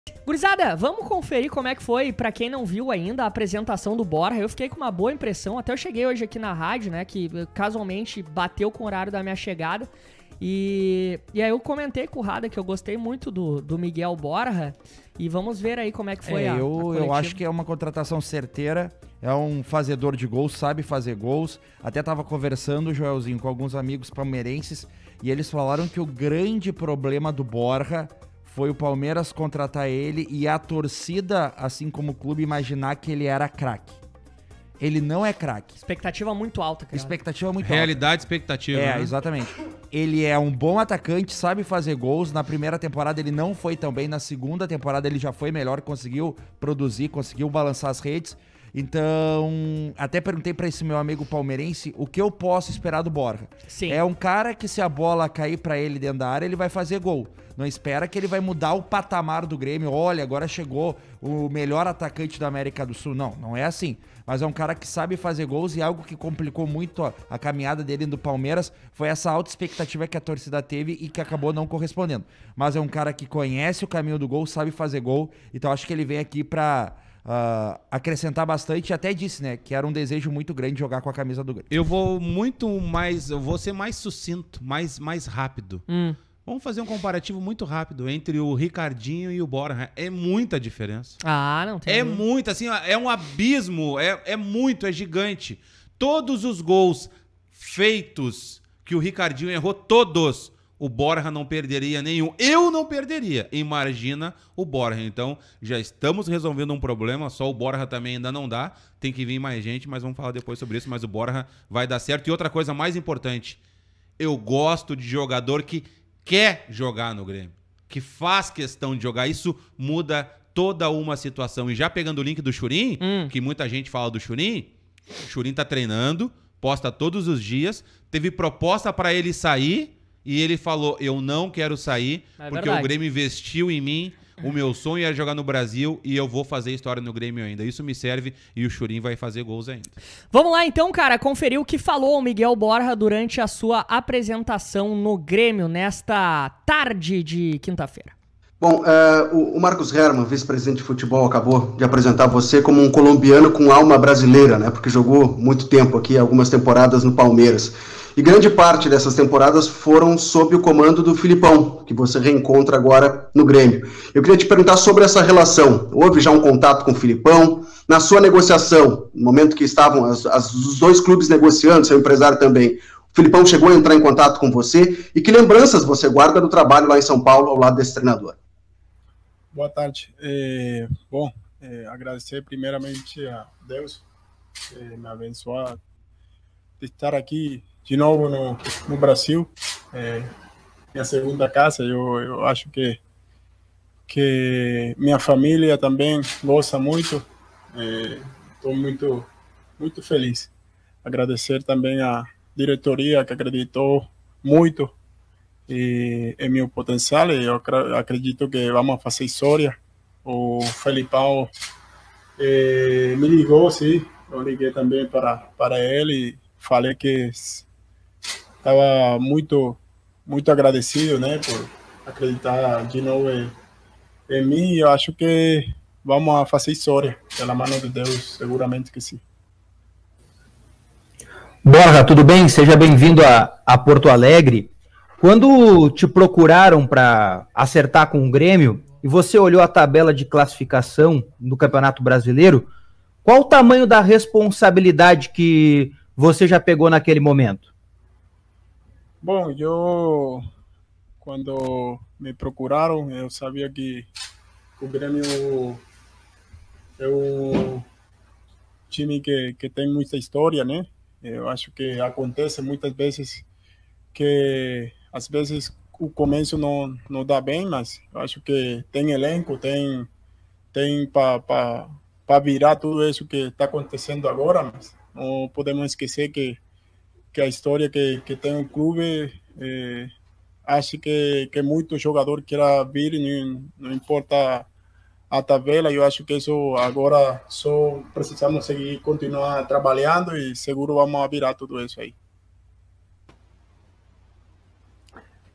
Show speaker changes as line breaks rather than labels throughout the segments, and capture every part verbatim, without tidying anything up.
Gurizada, vamos conferir como é que foi, pra quem não viu ainda, a apresentação do Borja. Eu fiquei com uma boa impressão, até eu cheguei hoje aqui na rádio, né, que casualmente bateu com o horário da minha chegada. E, e aí eu comentei com o Rada que eu gostei muito do, do Miguel Borja. E vamos ver aí como é que foi
é,
a,
eu,
a
eu acho que é uma contratação certeira. É um fazedor de gols, sabe fazer gols. Até tava conversando, Joelzinho, com alguns amigos palmeirenses. E eles falaram que o grande problema do Borja foi o Palmeiras contratar ele e a torcida, assim como o clube, imaginar que ele era craque. Ele não é craque.
Expectativa muito alta, cara.
Expectativa muito
Realidade,
alta.
expectativa.
É,
né?
exatamente. Ele é um bom atacante, sabe fazer gols. Na primeira temporada ele não foi tão bem. Na segunda temporada ele já foi melhor, conseguiu produzir, conseguiu balançar as redes. Então, até perguntei pra esse meu amigo palmeirense o que eu posso esperar do Borja.
Sim.
É um cara que se a bola cair pra ele dentro da área, ele vai fazer gol. Não espera que ele vai mudar o patamar do Grêmio. Olha, agora chegou o melhor atacante da América do Sul. Não, não é assim. Mas é um cara que sabe fazer gols e algo que complicou muito a, a caminhada dele do Palmeiras foi essa alta expectativa que a torcida teve e que acabou não correspondendo. Mas é um cara que conhece o caminho do gol, sabe fazer gol. Então acho que ele vem aqui pra uh, acrescentar bastante. E até disse, né, que era um desejo muito grande jogar com a camisa do Grêmio.
Eu vou muito mais, eu vou ser mais sucinto, mais, mais rápido.
Hum.
Vamos fazer um comparativo muito rápido entre o Ricardinho e o Borja. É muita diferença.
Ah, não tem.
É muito, assim, é um abismo, é, é muito, é gigante. Todos os gols feitos que o Ricardinho errou, todos, o Borja não perderia nenhum. Eu não perderia. Imagina o Borja. Então, já estamos resolvendo um problema, só o Borja também ainda não dá. Tem que vir mais gente, mas vamos falar depois sobre isso. Mas o Borja vai dar certo. E outra coisa mais importante, eu gosto de jogador que quer jogar no Grêmio, que faz questão de jogar. Isso muda toda uma situação. E já pegando o link do Churin, hum. que muita gente fala do Churin, o Churin tá treinando, posta todos os dias, teve proposta para ele sair e ele falou, eu não quero sair é porque verdade. O Grêmio investiu em mim, o meu sonho era jogar no Brasil e eu vou fazer história no Grêmio ainda. Isso me serve e o Churin vai fazer gols ainda.
Vamos lá então, cara, conferir o que falou o Miguel Borja durante a sua apresentação no Grêmio nesta tarde de quinta-feira.
Bom, uh, o, o Marcos Herman, vice-presidente de futebol, acabou de apresentar você como um colombiano com alma brasileira, né? Porque jogou muito tempo aqui, algumas temporadas no Palmeiras. E grande parte dessas temporadas foram sob o comando do Filipão, que você reencontra agora no Grêmio. Eu queria te perguntar sobre essa relação. Houve já um contato com o Filipão? Na sua negociação, no momento que estavam as, as, os dois clubes negociando, seu empresário também, o Filipão chegou a entrar em contato com você? E que lembranças você guarda do trabalho lá em São Paulo ao lado desse treinador?
Boa tarde. É, bom, é, agradecer primeiramente a Deus é, me abençoar de estar aqui de novo no, no Brasil, é, minha segunda casa. Eu, eu acho que que minha família também gosta muito. Estou é, muito muito feliz. Agradecer também a diretoria que acreditou muito e em meu potencial. E eu acredito que vamos fazer história. O Felipão eh, me ligou, sim. Eu liguei também para para ele e falei que estava muito, muito agradecido, né, por acreditar de novo em, em mim. Eu acho que vamos fazer história, pela mão de Deus, seguramente que sim.
Borja, tudo bem? Seja bem-vindo a, a Porto Alegre. Quando te procuraram para acertar com o Grêmio e você olhou a tabela de classificação do Campeonato Brasileiro, qual o tamanho da responsabilidade que você já pegou naquele momento?
Bom, eu, quando me procuraram, eu sabia que o Grêmio é um time que, que tem muita história, né? Eu acho que acontece muitas vezes que, às vezes, o começo não, não dá bem, mas eu acho que tem elenco, tem, tem para virar tudo isso que está acontecendo agora, mas não podemos esquecer que que a história que, que tem o clube, eh, acho que, que muito jogador queira vir, não, não importa a tabela. Eu acho que isso agora só precisamos seguir, continuar trabalhando e seguro vamos virar tudo isso aí.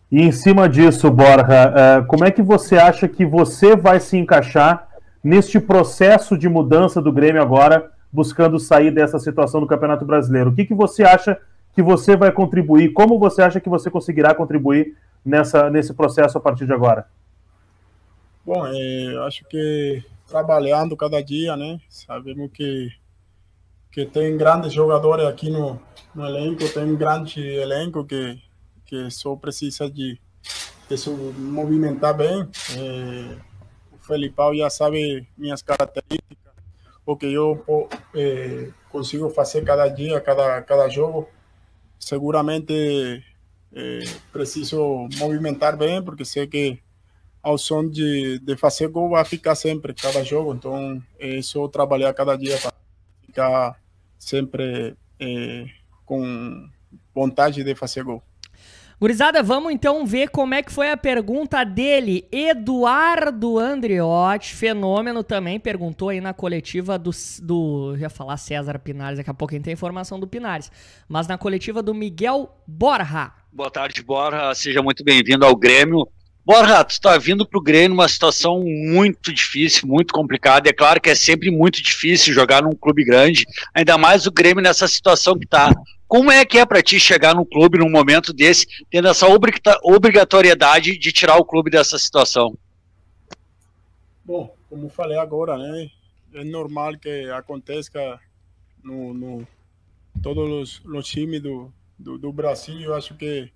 E em cima disso, Borja, como é que você acha que você vai se encaixar neste processo de mudança do Grêmio agora, buscando sair dessa situação do Campeonato Brasileiro? O que, que você acha que você vai contribuir? Como você acha que você conseguirá contribuir nessa, nesse processo a partir de agora?
Bom, eu acho que trabalhando cada dia, né? Sabemos que, que tem grandes jogadores aqui no, no elenco, tem um grande elenco que, que só precisa de, de se movimentar bem. É, o Felipão já sabe minhas características, o que eu é, consigo fazer cada dia, cada, cada jogo. Seguramente é, preciso movimentar bem, porque sei que ao som de, de fazer gol vai ficar sempre, cada jogo. Então, é só trabalhar cada dia para ficar sempre é, com vontade de fazer gol.
Gurizada, vamos então ver como é que foi a pergunta dele. Eduardo Andriotti, fenômeno também, perguntou aí na coletiva do, do... Eu ia falar César Pinares, daqui a pouco a gente tem informação do Pinares. Mas na coletiva do Miguel Borja.
Boa tarde, Borja. Seja muito bem-vindo ao Grêmio. Borja, tu está vindo para o Grêmio numa situação muito difícil, muito complicada. É claro que é sempre muito difícil jogar num clube grande, ainda mais o Grêmio nessa situação que está. Como é que é para ti chegar num clube num momento desse, tendo essa obrigatoriedade de tirar o clube dessa situação?
Bom, como falei agora, né? É normal que aconteça no, no todos os, os times do, do, do Brasil. Eu acho que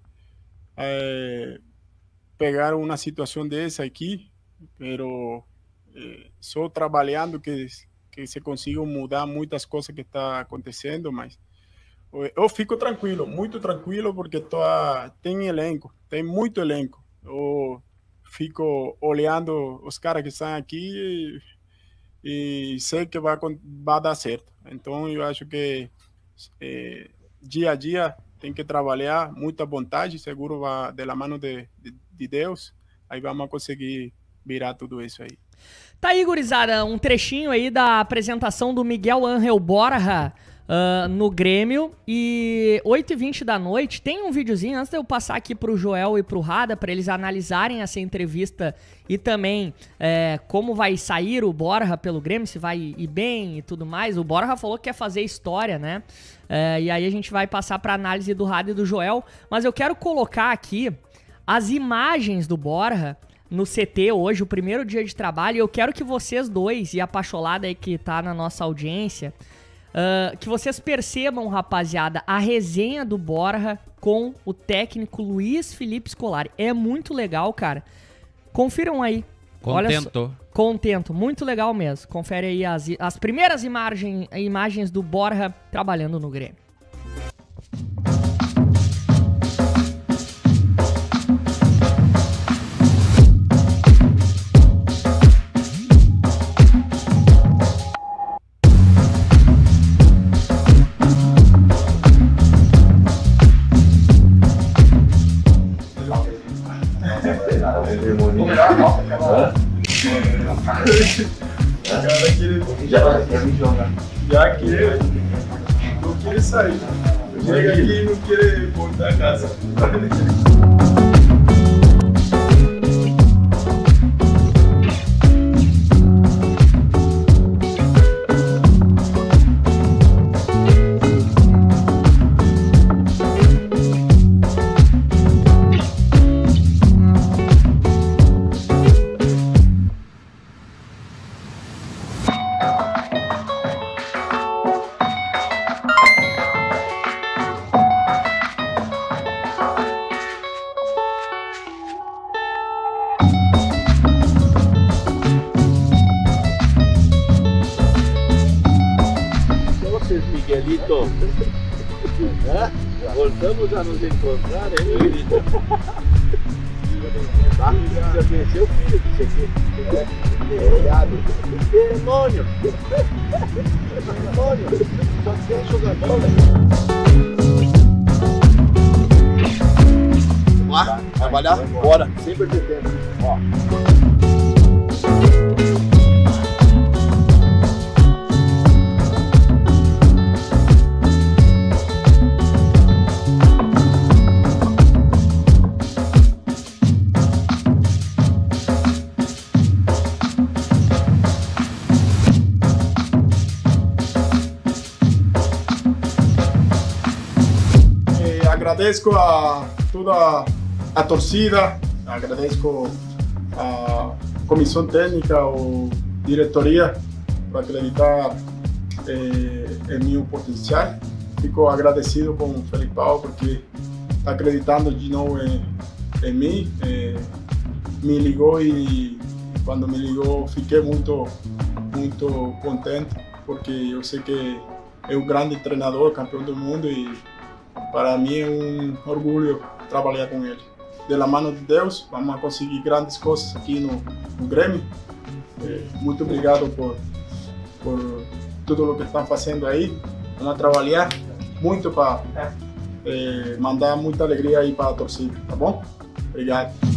é, pegar uma situação dessa aqui, pero eh, só trabalhando que, que se consigam mudar muitas coisas que está acontecendo, mas eu fico tranquilo, muito tranquilo, porque tô, tem elenco, tem muito elenco. Eu fico olhando os caras que estão aqui e, e sei que vai, vai dar certo. Então eu acho que eh, dia a dia tem que trabalhar, muita vontade, seguro vai de la mano de, de, de Deus, aí vamos conseguir virar tudo isso aí.
Tá aí, gurizada, um trechinho aí da apresentação do Miguel Ángel Borja uh, no Grêmio, e oito e vinte da noite tem um videozinho, antes de eu passar aqui pro Joel e pro Rada, para eles analisarem essa entrevista e também é, como vai sair o Borja pelo Grêmio, se vai ir bem e tudo mais. O Borja falou que quer fazer história, né? É, e aí a gente vai passar pra análise do Rada e do Joel, mas eu quero colocar aqui as imagens do Borja no C T hoje, o primeiro dia de trabalho, e eu quero que vocês dois, e a Pacholada aí que tá na nossa audiência, uh, que vocês percebam, rapaziada, a resenha do Borja com o técnico Luiz Felipe Scolari. É muito legal, cara. Confiram aí.
Contento.
Contento, muito legal mesmo. Confere aí as, as primeiras imagem, imagens do Borja trabalhando no Grêmio.
Já que não queria sair, chega aqui e não queria voltar a casa.
Miguelito, né? Voltamos a nos encontrar, hein, Miguelito? Tá? Já conheceu o filho disso aqui? É, obrigado. Demônio! Demônio! Só tem jogador. Vamos lá? Trabalhar? Bora! Sem perder tempo. Ó.
agradeço a toda a torcida, agradeço a comissão técnica, a diretoria, por acreditar eh, em meu potencial. Fico agradecido com o Felipão porque está acreditando de novo em, em mim. Eh, me ligou e quando me ligou fiquei muito, muito contente porque eu sei que é um grande treinador, campeão do mundo e para mim é um orgulho trabalhar com ele. De la mano de Deus, vamos conseguir grandes coisas aqui no, no Grêmio. Eh, muito obrigado por, por tudo o que estão fazendo aí. Vamos trabalhar muito para eh, mandar muita alegria aí para a torcida, tá bom? Obrigado.